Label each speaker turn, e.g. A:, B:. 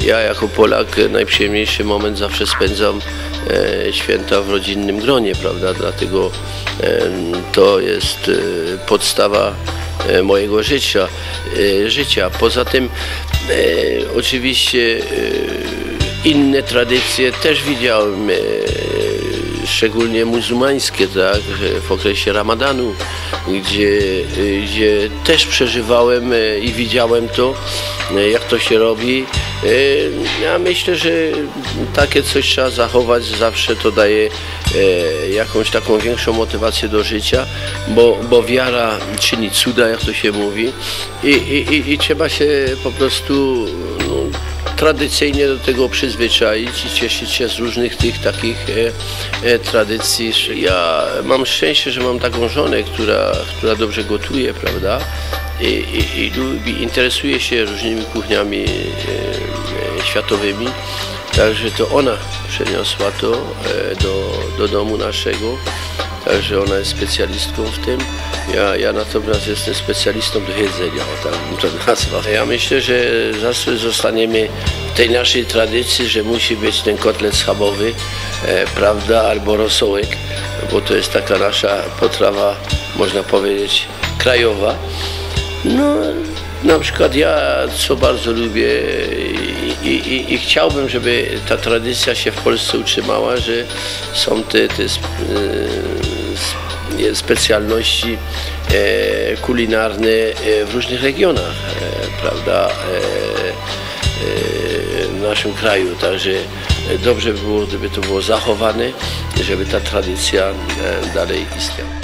A: Ja jako Polak najprzyjemniejszy moment zawsze spędzam święta w rodzinnym gronie, prawda? Dlatego to jest podstawa mojego życia. Poza tym oczywiście inne tradycje też widziałem, szczególnie muzułmańskie, tak, w okresie Ramadanu, gdzie też przeżywałem i widziałem to, jak to się robi. Ja myślę, że takie coś trzeba zachować, zawsze to daje jakąś taką większą motywację do życia, bo wiara czyni cuda, jak to się mówi, i trzeba się po prostu tradycyjnie do tego przyzwyczaić i cieszyć się z różnych tych takich tradycji. Ja mam szczęście, że mam taką żonę, która dobrze gotuje, prawda? I lubi, interesuje się różnymi kuchniami światowymi, także to ona przeniosła to do domu naszego, także ona jest specjalistką w tym. Ja natomiast jestem specjalistą do jedzenia, o tak bym to nazwał. Ja myślę, że zawsze zostaniemy w tej naszej tradycji, że musi być ten kotlet schabowy, prawda, albo rosołek, bo to jest taka nasza potrawa, można powiedzieć, krajowa. No, na przykład ja, co bardzo lubię i chciałbym, żeby ta tradycja się w Polsce utrzymała, że są te specjalności kulinarne w różnych regionach, prawda, w naszym kraju. Także dobrze by było, gdyby to było zachowane, żeby ta tradycja dalej istniała.